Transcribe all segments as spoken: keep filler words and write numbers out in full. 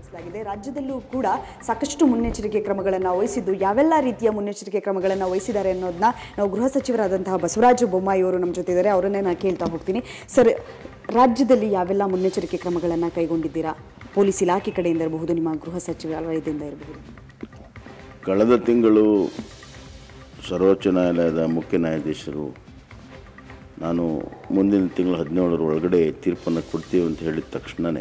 ತಿಳಿಸಲಾಗಿದೆ. ರಾಜ್ಯದಲ್ಲೂ ಕೂಡ ಸಾಕಷ್ಟು ಮುನ್ನೆಚ್ಚರಿಕೆ ಕ್ರಮಗಳನ್ನು ವಹಿಸಿದ್ದು, ಯಾವೆಲ್ಲ ರೀತಿಯ ಮುನ್ನೆಚ್ಚರಿಕೆ ಕ್ರಮಗಳನ್ನು ವಹಿಸಿದ್ದಾರೆ ಅನ್ನೋದನ್ನ ನಾವು ಗೃಹ ಸಚಿವರಾದಂತಹ ಬಸವರಾಜ ಬೊಮ್ಮಾಯಿ ಅವರು ನಮ್ಮ ಜೊತೆ ಇದ್ದಾರೆ. ಅವರನ್ನೇ ನಾನು ಕೇಳ್ತಾ ಹೋಗ್ತೀನಿ. ಸರ್, ರಾಜ್ಯದಲ್ಲಿ ಯಾವೆಲ್ಲ ಮುನ್ನೆಚ್ಚರಿಕೆ ಕ್ರಮಗಳನ್ನು ಕೈಗೊಂಡಿದ್ದೀರಾ? ಪೊಲೀಸ್ ಇಲಾಖೆ ಕಡೆಯಿಂದ ಇರಬಹುದು, ನಿಮ್ಮ ಗೃಹ ಸಚಿವಾಲಯದಿಂದ ಇರಬಹುದು. ಕಳೆದ ತಿಂಗಳು ಸರ್ವೋಚ್ಚ ನ್ಯಾಯಾಲಯದ ಮುಖ್ಯ ನ್ಯಾಯಾಧೀಶರು ನಾನು ಮುಂದಿನ ತಿಂಗಳು ಹದಿನೇಳರ ಒಳಗಡೆ ತೀರ್ಪನ್ನು ಕೊಡ್ತೀವಿ ಅಂತ ಹೇಳಿದ ತಕ್ಷಣವೇ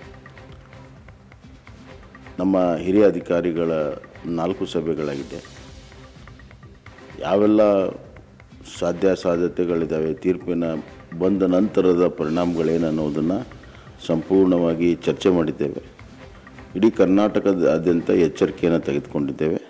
ನಮ್ಮ ಹಿರಿಯ ಅಧಿಕಾರಿಗಳ ನಾಲ್ಕು ಸಭೆಗಳಾಗಿದೆ. ಯಾವೆಲ್ಲ ಸಾಧ್ಯಾಸಾಧ್ಯತೆಗಳಿದ್ದಾವೆ, ತೀರ್ಪಿನ ಬಂದ ನಂತರದ ಪರಿಣಾಮಗಳೇನು ಅನ್ನೋದನ್ನು ಸಂಪೂರ್ಣವಾಗಿ ಚರ್ಚೆ ಮಾಡಿದ್ದೇವೆ. ಇಡೀ ಕರ್ನಾಟಕದಾದ್ಯಂತ ಎಚ್ಚರಿಕೆಯನ್ನು ತೆಗೆದುಕೊಂಡಿದ್ದೇವೆ.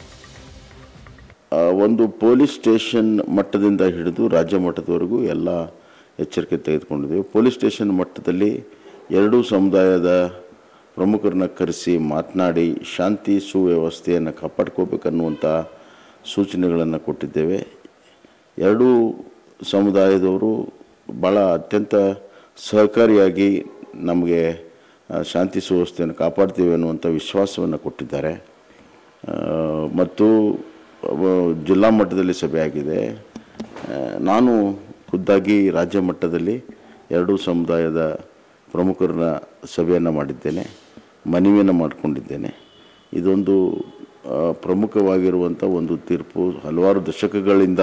ಒಂದು ಪೊಲೀಸ್ ಸ್ಟೇಷನ್ ಮಟ್ಟದಿಂದ ಹಿಡಿದು ರಾಜ್ಯ ಮಟ್ಟದವರೆಗೂ ಎಲ್ಲ ಎಚ್ಚರಿಕೆ ತೆಗೆದುಕೊಂಡಿದ್ದೇವೆ. ಪೊಲೀಸ್ ಸ್ಟೇಷನ್ ಮಟ್ಟದಲ್ಲಿ ಎರಡೂ ಸಮುದಾಯದ ಪ್ರಮುಖರನ್ನ ಕರೆಸಿ ಮಾತನಾಡಿ ಶಾಂತಿ ಸುವ್ಯವಸ್ಥೆಯನ್ನು ಕಾಪಾಡ್ಕೋಬೇಕನ್ನುವಂಥ ಸೂಚನೆಗಳನ್ನು ಕೊಟ್ಟಿದ್ದೇವೆ. ಎರಡೂ ಸಮುದಾಯದವರು ಭಾಳ ಅತ್ಯಂತ ಸಹಕಾರಿಯಾಗಿ ನಮಗೆ ಶಾಂತಿ ಸುವ್ಯವಸ್ಥೆಯನ್ನು ಕಾಪಾಡ್ತೀವಿ ಅನ್ನುವಂಥ ವಿಶ್ವಾಸವನ್ನು ಕೊಟ್ಟಿದ್ದಾರೆ. ಮತ್ತು ಜಿಲ್ಲಾ ಮಟ್ಟದಲ್ಲಿ ಸಭೆ ಆಗಿದೆ. ನಾನು ಖುದ್ದಾಗಿ ರಾಜ್ಯ ಮಟ್ಟದಲ್ಲಿ ಎರಡೂ ಸಮುದಾಯದ ಪ್ರಮುಖರನ್ನ ಸಭೆಯನ್ನು ಮಾಡಿದ್ದೇನೆ, ಮನವಿಯನ್ನು ಮಾಡಿಕೊಂಡಿದ್ದೇನೆ. ಇದೊಂದು ಪ್ರಮುಖವಾಗಿರುವಂಥ ಒಂದು ತೀರ್ಪು. ಹಲವಾರು ದಶಕಗಳಿಂದ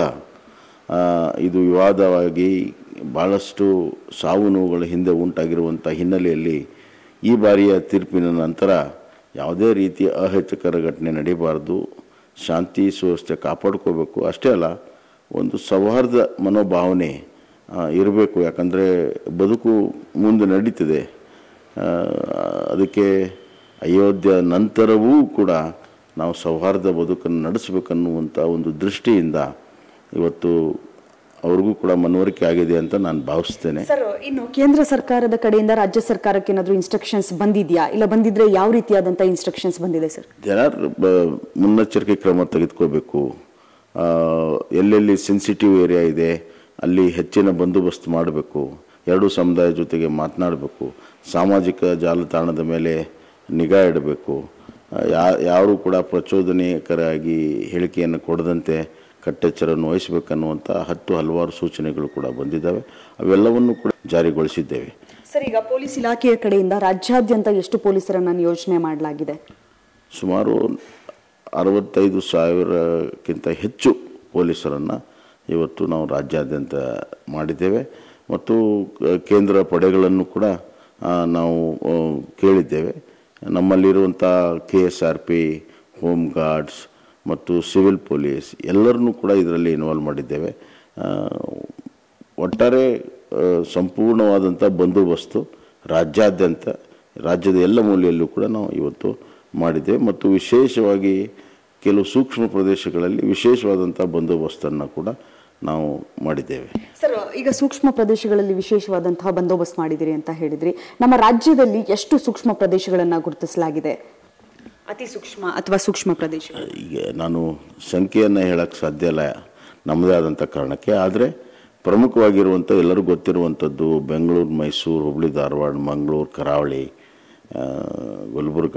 ಇದು ವಿವಾದವಾಗಿ ಭಾಳಷ್ಟು ಸಾವು ನೋವುಗಳ ಹಿಂದೆ ಉಂಟಾಗಿರುವಂಥ ಹಿನ್ನೆಲೆಯಲ್ಲಿ ಈ ಬಾರಿಯ ತೀರ್ಪಿನ ನಂತರ ಯಾವುದೇ ರೀತಿಯ ಅಹಿತಕರ ಘಟನೆ ನಡೀಬಾರ್ದು, ಶಾಂತಿ ಸುವ್ಯವಸ್ಥೆ ಕಾಪಾಡ್ಕೋಬೇಕು. ಅಷ್ಟೇ ಅಲ್ಲ, ಒಂದು ಸೌಹಾರ್ದ ಮನೋಭಾವನೆ ಇರಬೇಕು. ಯಾಕಂದರೆ ಬದುಕು ಮುಂದೆ ನಡೀತಿದೆ. ಅದಕ್ಕೆ ಅಯೋಧ್ಯ ನಂತರವೂ ಕೂಡ ನಾವು ಸೌಹಾರ್ದ ಬದುಕನ್ನು ನಡೆಸಬೇಕನ್ನುವಂಥ ಒಂದು ದೃಷ್ಟಿಯಿಂದ ಇವತ್ತು ಅವ್ರಿಗೂ ಕೂಡ ಮನವರಿಕೆ ಆಗಿದೆ ಅಂತ ನಾನು ಭಾವಿಸ್ತೇನೆ. ಸರ್, ಇನ್ನು ಕೇಂದ್ರ ಸರ್ಕಾರದ ಕಡೆಯಿಂದ ರಾಜ್ಯ ಸರ್ಕಾರಕ್ಕೆ ಏನಾದರೂ ಇನ್ಸ್ಟ್ರಕ್ಷನ್ಸ್ ಬಂದಿದೆಯಾ? ಇಲ್ಲ ಬಂದಿದ್ರೆ ಯಾವ ರೀತಿಯಾದಂಥ ಇನ್ಸ್ಟ್ರಕ್ಷನ್ಸ್ ಬಂದಿದೆ ಸರ್? ಜನರು ಮುನ್ನೆಚ್ಚರಿಕೆ ಕ್ರಮ ತೆಗೆದುಕೋಬೇಕು. ಎಲ್ಲೆಲ್ಲಿ ಸೆನ್ಸಿಟಿವ್ ಏರಿಯಾ ಇದೆ ಅಲ್ಲಿ ಹೆಚ್ಚಿನ ಬಂದೋಬಸ್ತ್ ಮಾಡಬೇಕು. ಎರಡೂ ಸಮುದಾಯ ಜೊತೆಗೆ ಮಾತನಾಡಬೇಕು. ಸಾಮಾಜಿಕ ಜಾಲತಾಣದ ಮೇಲೆ ನಿಗಾ ಇಡಬೇಕು. ಯಾ ಯಾರೂ ಕೂಡ ಪ್ರಚೋದನೆಕರಾಗಿ ಹೇಳಿಕೆಯನ್ನು ಕೊಡದಂತೆ ಕಟ್ಟೆಚ್ಚರವನ್ನು ವಹಿಸಬೇಕನ್ನುವಂಥ ಹತ್ತು ಹಲವಾರು ಸೂಚನೆಗಳು ಕೂಡ ಬಂದಿದ್ದಾವೆ. ಅವೆಲ್ಲವನ್ನು ಕೂಡ ಜಾರಿಗೊಳಿಸಿದ್ದೇವೆ. ಸರ್, ಈಗ ಪೊಲೀಸ್ ಇಲಾಖೆಯ ಕಡೆಯಿಂದ ರಾಜ್ಯಾದ್ಯಂತ ಎಷ್ಟು ಪೊಲೀಸರನ್ನು ನಿಯೋಜನೆ ಮಾಡಲಾಗಿದೆ? ಸುಮಾರು ಅರವತ್ತೈದು ಸಾವಿರಕ್ಕಿಂತ ಹೆಚ್ಚು ಪೊಲೀಸರನ್ನು ಇವತ್ತು ನಾವು ರಾಜ್ಯಾದ್ಯಂತ ಮಾಡಿದ್ದೇವೆ. ಮತ್ತು ಕೇಂದ್ರ ಪಡೆಗಳನ್ನು ಕೂಡ ನಾವು ಕೇಳಿದ್ದೇವೆ. ನಮ್ಮಲ್ಲಿರುವಂಥ K S R P, home guards ಮತ್ತು ಸಿವಿಲ್ ಪೊಲೀಸ್ ಎಲ್ಲರನ್ನೂ ಕೂಡ ಇದರಲ್ಲಿ ಇನ್ವಾಲ್ವ್ ಮಾಡಿದ್ದೇವೆ. ಒಟ್ಟಾರೆ ಸಂಪೂರ್ಣವಾದಂಥ ಬಂದೋಬಸ್ತು ರಾಜ್ಯಾದ್ಯಂತ, ರಾಜ್ಯದ ಎಲ್ಲ ಮೂಲೆಯಲ್ಲೂ ಕೂಡ ನಾವು ಇವತ್ತು ಮಾಡಿದ್ದೇವೆ. ಮತ್ತು ವಿಶೇಷವಾಗಿ ಕೆಲವು ಸೂಕ್ಷ್ಮ ಪ್ರದೇಶಗಳಲ್ಲಿ ವಿಶೇಷವಾದಂಥ ಬಂದೋಬಸ್ತನ್ನು ಕೂಡ ನಾವು ಮಾಡಿದ್ದೇವೆ. ಸರ್, ಈಗ ಸೂಕ್ಷ್ಮ ಪ್ರದೇಶಗಳಲ್ಲಿ ವಿಶೇಷವಾದಂತಹ ಬಂದೋಬಸ್ತ್ ಮಾಡಿದಿರಿ ಅಂತ ಹೇಳಿದ್ರಿ. ನಮ್ಮ ರಾಜ್ಯದಲ್ಲಿ ಎಷ್ಟು ಸೂಕ್ಷ್ಮ ಪ್ರದೇಶಗಳನ್ನು ಗುರುತಿಸಲಾಗಿದೆ? ಅತಿ ಸೂಕ್ಷ್ಮ ಅಥವಾ ಸೂಕ್ಷ್ಮ ಪ್ರದೇಶ? ಈಗ ನಾನು ಸಂಖ್ಯೆಯನ್ನು ಹೇಳಕ್ಕೆ ಸಾಧ್ಯ ಇಲ್ಲ ನಮ್ಮದೇ ಆದಂಥ ಕಾರಣಕ್ಕೆ. ಆದರೆ ಪ್ರಮುಖವಾಗಿರುವಂಥ ಎಲ್ಲರಿಗೂ ಗೊತ್ತಿರುವಂಥದ್ದು ಬೆಂಗಳೂರು, ಮೈಸೂರು, ಹುಬ್ಬಳ್ಳಿ, ಧಾರವಾಡ, ಮಂಗಳೂರು, ಕರಾವಳಿ, ಗುಲ್ಬರ್ಗ,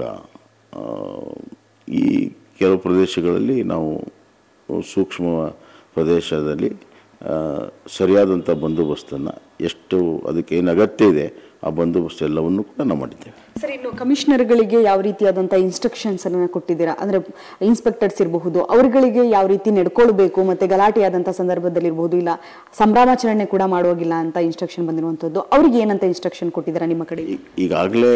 ಈ ಕೆಲವು ಪ್ರದೇಶಗಳಲ್ಲಿ ನಾವು ಸೂಕ್ಷ್ಮ ಪ್ರದೇಶದಲ್ಲಿ ಸರಿಯಾದಂಥ ಬಂದೋಬಸ್ತನ್ನು ಎಷ್ಟು ಅದಕ್ಕೆ ಏನು ಅಗತ್ಯ ಇದೆ ಆ ಬಂದೋಬಸ್ತ್ ಎಲ್ಲವನ್ನು ಕೂಡ ನಾವು ಮಾಡಿದ್ದೇವೆ. ಸರ್, ಇನ್ನು ಕಮಿಷನರ್ಗಳಿಗೆ ಯಾವ ರೀತಿಯಾದಂಥ ಇನ್ಸ್ಟ್ರಕ್ಷನ್ಸ್ ಅನ್ನು ಕೊಟ್ಟಿದ್ದೀರಾ? ಅಂದರೆ ಇನ್ಸ್ಪೆಕ್ಟರ್ಸ್ ಇರಬಹುದು, ಅವರುಗಳಿಗೆ ಯಾವ ರೀತಿ ನಡ್ಕೊಳ್ಬೇಕು, ಮತ್ತು ಗಲಾಟೆಯಾದಂಥ ಸಂದರ್ಭದಲ್ಲಿ ಇರಬಹುದು, ಇಲ್ಲ ಸಂಭ್ರಮಾಚರಣೆ ಕೂಡ ಮಾಡುವಾಗಿಲ್ಲ ಅಂತ ಇನ್ಸ್ಟ್ರಕ್ಷನ್ ಬಂದಿರುವಂಥದ್ದು, ಅವ್ರಿಗೆ ಏನಂತ ಇನ್ಸ್ಟ್ರಕ್ಷನ್ ಕೊಟ್ಟಿದ್ದೀರಾ ನಿಮ್ಮ ಕಡೆ? ಈಗಾಗಲೇ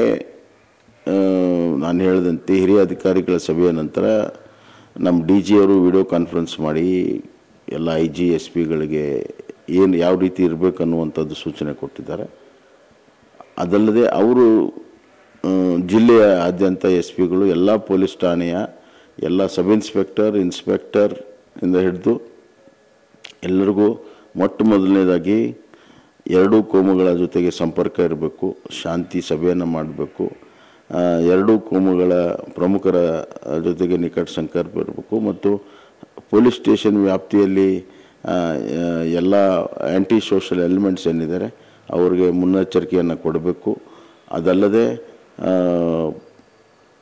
ನಾನು ಹೇಳಿದಂತೆ ಹಿರಿಯ ಅಧಿಕಾರಿಗಳ ಸಭೆಯ ನಂತರ ನಮ್ಮ ಡಿ ಜಿ ಅವರು ವಿಡಿಯೋ ಕಾನ್ಫರೆನ್ಸ್ ಮಾಡಿ ಎಲ್ಲ ಐ ಜಿ ಎಸ್ ಪಿಗಳಿಗೆ ಏನು ಯಾವ ರೀತಿ ಇರಬೇಕು ಅನ್ನುವಂಥದ್ದು ಸೂಚನೆ ಕೊಟ್ಟಿದ್ದಾರೆ. ಅದಲ್ಲದೆ ಅವರು ಜಿಲ್ಲೆಯ ಆದ್ಯಂತ ಎಸ್ ಪಿಗಳು ಎಲ್ಲ ಪೊಲೀಸ್ ಠಾಣೆಯ ಎಲ್ಲ ಸಬ್ ಇನ್ಸ್ಪೆಕ್ಟರ್, ಇನ್ಸ್ಪೆಕ್ಟರ್ ಇಂದ ಹಿಡಿದು ಎಲ್ಲರಿಗೂ ಮೊಟ್ಟ ಮೊದಲನೇದಾಗಿ ಎರಡೂ ಕೋಮುಗಳ ಜೊತೆಗೆ ಸಂಪರ್ಕ ಇರಬೇಕು, ಶಾಂತಿ ಸಭೆಯನ್ನು ಮಾಡಬೇಕು, ಎರಡೂ ಕೋಮುಗಳ ಪ್ರಮುಖರ ಜೊತೆಗೆ ನಿಕಟ ಸಂಪರ್ಕ ಇರಬೇಕು, ಮತ್ತು ಪೊಲೀಸ್ ಸ್ಟೇಷನ್ ವ್ಯಾಪ್ತಿಯಲ್ಲಿ ಎಲ್ಲ ಆ್ಯಂಟಿ ಸೋಷಲ್ ಎಲಿಮೆಂಟ್ಸ್ ಏನಿದ್ದಾರೆ ಅವ್ರಿಗೆ ಮುನ್ನೆಚ್ಚರಿಕೆಯನ್ನು ಕೊಡಬೇಕು. ಅದಲ್ಲದೆ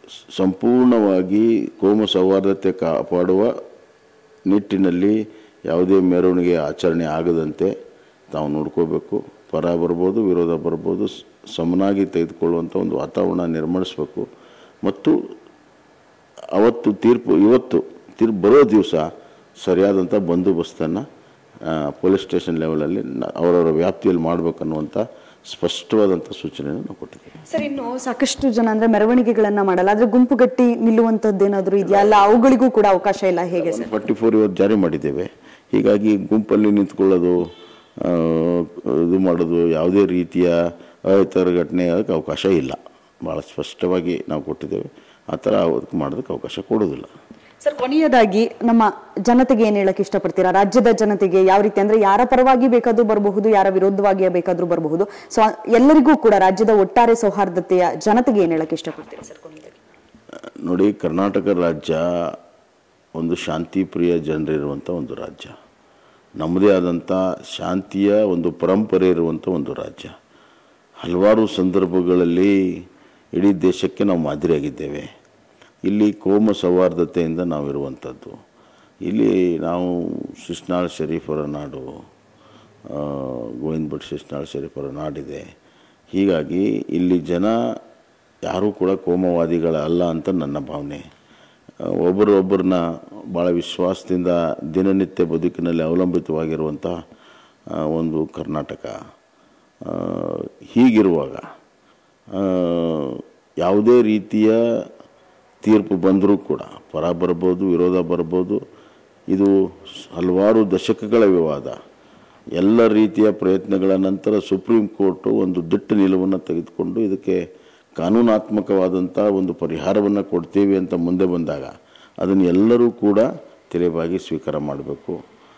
ಸಂಪೂರ್ಣವಾಗಿ ಕೋಮು ಸೌಹಾರ್ದತೆ ಕಾಪಾಡುವ ನಿಟ್ಟಿನಲ್ಲಿ ಯಾವುದೇ ಮೆರವಣಿಗೆ ಆಚರಣೆ ಆಗದಂತೆ ತಾವು ನೋಡ್ಕೋಬೇಕು. ಪರ ಬರ್ಬೋದು, ವಿರೋಧ ಬರ್ಬೋದು, ಸಮನಾಗಿ ತೆಗೆದುಕೊಳ್ಳುವಂಥ ಒಂದು ವಾತಾವರಣ ನಿರ್ಮಿಸಬೇಕು. ಮತ್ತು ಅವತ್ತು ತೀರ್ಪು ಇವತ್ತು ತೀರ್ಪು ಬರೋ ದಿವಸ ಸರಿಯಾದಂಥ ಬಂದೋಬಸ್ತನ್ನು ಪೊಲೀಸ್ ಸ್ಟೇಷನ್ ಲೆವೆಲಲ್ಲಿ ಅವರವರ ವ್ಯಾಪ್ತಿಯಲ್ಲಿ ಮಾಡಬೇಕನ್ನುವಂಥ ಸ್ಪಷ್ಟವಾದಂಥ ಸೂಚನೆಯನ್ನು ನಾವು ಕೊಟ್ಟಿದ್ದೇವೆ. ಸರ್, ಇನ್ನು ಸಾಕಷ್ಟು ಜನ ಅಂದರೆ ಮೆರವಣಿಗೆಗಳನ್ನು ಮಾಡಲ್ಲ, ಆದರೆ ಗುಂಪುಗಟ್ಟಿ ನಿಲ್ಲುವಂಥದ್ದು ಏನಾದರೂ ಇದೆಯಾ? ಅಲ್ಲ, ಅವುಗಳಿಗೂ ಕೂಡ ಅವಕಾಶ ಇಲ್ಲ, ಹೇಗೆ ಸರ್? ಫಾರ್ಟಿ ಫೋರ್ ಇವತ್ತು ಜಾರಿ ಮಾಡಿದ್ದೇವೆ. ಹೀಗಾಗಿ ಗುಂಪಲ್ಲಿ ನಿಂತ್ಕೊಳ್ಳೋದು, ಇದು ಮಾಡೋದು, ಯಾವುದೇ ರೀತಿಯ ಅಹಿತಕರ ಘಟನೆ ಅದಕ್ಕೆ ಅವಕಾಶ ಇಲ್ಲ. ಭಾಳ ಸ್ಪಷ್ಟವಾಗಿ ನಾವು ಕೊಟ್ಟಿದ್ದೇವೆ. ಆ ಥರ ಅದಕ್ಕೆ ಮಾಡೋದಕ್ಕೆ ಅವಕಾಶ ಕೊಡೋದಿಲ್ಲ. ಸರ್, ಕೊನೆಯದಾಗಿ ನಮ್ಮ ಜನತೆಗೆ ಏನು ಹೇಳಕ್ಕೆ ಇಷ್ಟಪಡ್ತೀರಾ? ರಾಜ್ಯದ ಜನತೆಗೆ ಯಾವ ರೀತಿ ಅಂದರೆ ಯಾರ ಪರವಾಗಿ ಬೇಕಾದರೂ ಬರಬಹುದು, ಯಾರ ವಿರೋಧವಾಗಿ ಬೇಕಾದರೂ ಬರಬಹುದು. ಸೊ ಎಲ್ಲರಿಗೂ ಕೂಡ ರಾಜ್ಯದ ಒಟ್ಟಾರೆ ಸೌಹಾರ್ದತೆಯ ಜನತೆಗೆ ಏನು ಹೇಳಕ್ಕೆ ಇಷ್ಟಪಡ್ತೀರಾ ಸರ್ ಕೊನೆಯದಾಗಿ? ನೋಡಿ, ಕರ್ನಾಟಕ ರಾಜ್ಯ ಒಂದು ಶಾಂತಿ ಪ್ರಿಯ ಜನರಿರುವಂಥ ಒಂದು ರಾಜ್ಯ. ನಮ್ಮದೇ ಆದಂಥ ಶಾಂತಿಯ ಒಂದು ಪರಂಪರೆ ಇರುವಂಥ ಒಂದು ರಾಜ್ಯ. ಹಲವಾರು ಸಂದರ್ಭಗಳಲ್ಲಿ ಇಡೀ ದೇಶಕ್ಕೆ ನಾವು ಮಾದರಿಯಾಗಿದ್ದೇವೆ. ಇಲ್ಲಿ ಕೋಮು ಸೌಹಾರ್ದತೆಯಿಂದ ನಾವಿರುವಂಥದ್ದು. ಇಲ್ಲಿ ನಾವು ಶಿಸ್ನಾಳ್ ಶರೀಫರ ನಾಡು, ಗೋವಿಂದ ಭಟ್ ಶಿಸ್ನಾಳ್ ಶರೀಫರ ನಾಡಿದೆ. ಹೀಗಾಗಿ ಇಲ್ಲಿ ಜನ ಯಾರೂ ಕೂಡ ಕೋಮವಾದಿಗಳಲ್ಲ ಅಂತ ನನ್ನ ಭಾವನೆ. ಒಬ್ಬರು ಒಬ್ಬರನ್ನ ಭಾಳ ವಿಶ್ವಾಸದಿಂದ ದಿನನಿತ್ಯ ಬದುಕಿನಲ್ಲಿ ಅವಲಂಬಿತವಾಗಿರುವಂಥ ಒಂದು ಕರ್ನಾಟಕ. ಹೀಗಿರುವಾಗ ಯಾವುದೇ ರೀತಿಯ ತೀರ್ಪು ಬಂದರೂ ಕೂಡ ಪರ ಬರ್ಬೋದು, ವಿರೋಧ ಬರ್ಬೋದು. ಇದು ಹಲವಾರು ದಶಕಗಳ ವಿವಾದ. ಎಲ್ಲ ರೀತಿಯ ಪ್ರಯತ್ನಗಳ ನಂತರ ಸುಪ್ರೀಂ ಕೋರ್ಟು ಒಂದು ದಿಟ್ಟ ನಿಲುವನ್ನು ತೆಗೆದುಕೊಂಡು ಇದಕ್ಕೆ ಕಾನೂನಾತ್ಮಕವಾದಂಥ ಒಂದು ಪರಿಹಾರವನ್ನು ಕೊಡ್ತೀವಿ ಅಂತ ಮುಂದೆ ಬಂದಾಗ ಅದನ್ನು ಎಲ್ಲರೂ ಕೂಡ ತಲೆಬಾಗಿ ಸ್ವೀಕಾರ ಮಾಡಬೇಕು.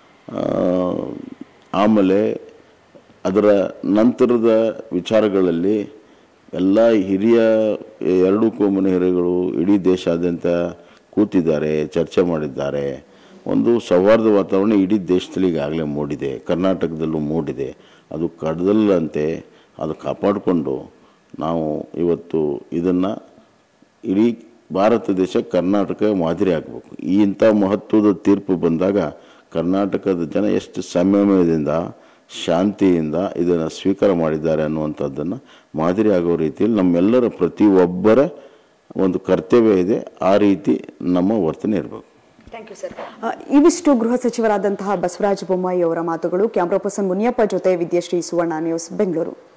ಆಮೇಲೆ ಅದರ ನಂತರದ ವಿಚಾರಗಳಲ್ಲಿ ಎಲ್ಲ ಹಿರಿಯ ಎರಡೂ ಕೋಮಿನ ಹಿರಿಯಗಳು ಇಡೀ ದೇಶಾದ್ಯಂತ ಕೂತಿದ್ದಾರೆ, ಚರ್ಚೆ ಮಾಡಿದ್ದಾರೆ. ಒಂದು ಸೌಹಾರ್ದ ವಾತಾವರಣ ಇಡೀ ದೇಶದಲ್ಲಿ ಈಗಾಗಲೇ ಮೂಡಿದೆ, ಕರ್ನಾಟಕದಲ್ಲೂ ಮೂಡಿದೆ. ಅದು ಕಡದಲ್ಲಂತೆ ಅದು ಕಾಪಾಡಿಕೊಂಡು ನಾವು ಇವತ್ತು ಇದನ್ನು ಇಡೀ ಭಾರತ ದೇಶ ಕರ್ನಾಟಕ ಮಾದರಿ ಆಗಬೇಕು. ಈ ಇಂಥ ಮಹತ್ವದ ತೀರ್ಪು ಬಂದಾಗ ಕರ್ನಾಟಕದ ಜನ ಎಷ್ಟು ಸಂಯಮದಿಂದ ಶಾಂತಿಯಿಂದ ಇದನ್ನು ಸ್ವೀಕಾರ ಮಾಡಿದ್ದಾರೆ ಅನ್ನುವಂಥದ್ದನ್ನು ಮಾದರಿ ಆಗೋ ರೀತಿಯಲ್ಲಿ ನಮ್ಮೆಲ್ಲರ ಪ್ರತಿಯೊಬ್ಬರ ಒಂದು ಕರ್ತವ್ಯ ಇದೆ. ಆ ರೀತಿ ನಮ್ಮ ವರ್ತನೆ ಇರಬೇಕು. Thank you sir. ಇವಿಷ್ಟು ಗೃಹ ಸಚಿವರಾದಂತಹ ಬಸವರಾಜ ಬೊಮ್ಮಾಯಿ ಅವರ ಮಾತುಗಳು. ಕ್ಯಾಮ್ರಾ ಪರ್ಸನ್ ಮುನಿಯಪ್ಪ ಜೊತೆ ವಿದ್ಯಾಶ್ರೀ ಸುವರ್ಣ ನ್ಯೂಸ್, ಬೆಂಗಳೂರು.